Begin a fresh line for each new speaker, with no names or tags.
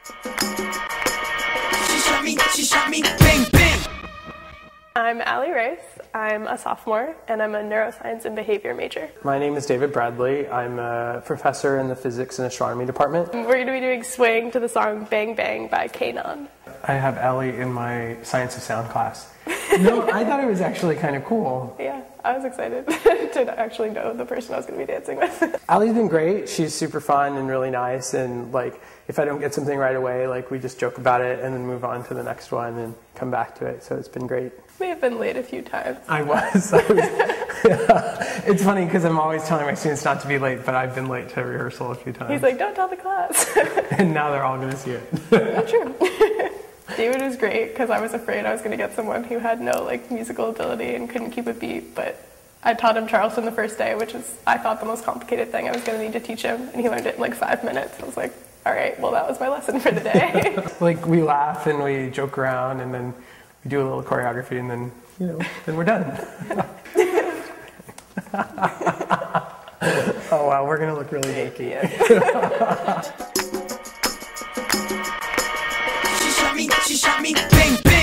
She shot me, bang, bang.
I'm Allie Rice. I'm a sophomore, and I'm a neuroscience and behavior major.
My name is David Bradley. I'm a professor in the physics and astronomy department.
We're going to be doing Swing to the song Bang Bang by Kanon.
I have Ellie in my science of sound class. No, I thought it was actually kind of cool.
Yeah, I was excited to actually know the person I was going to be dancing with.
Allie's been great. She's super fun and really nice, and like if I don't get something right away, like we just joke about it and then move on to the next one and come back to it. So it's been great.
May have been late a few times.
I was. It's funny because I'm always telling my students not to be late, but I've been late to rehearsal a few times.
He's like, don't tell the class.
And now they're all going to see it.
Not true. David was great because I was afraid I was going to get someone who had no musical ability and couldn't keep a beat, but I taught him Charleston the first day, which is, I thought, the most complicated thing I was going to need to teach him, and he learned it in 5 minutes. I was like, all right, well, that was my lesson for the day.
We laugh and we joke around, and then we do a little choreography, and then, then we're done. Oh, wow, we're going to look really geeky.
She shot me, bang, bang.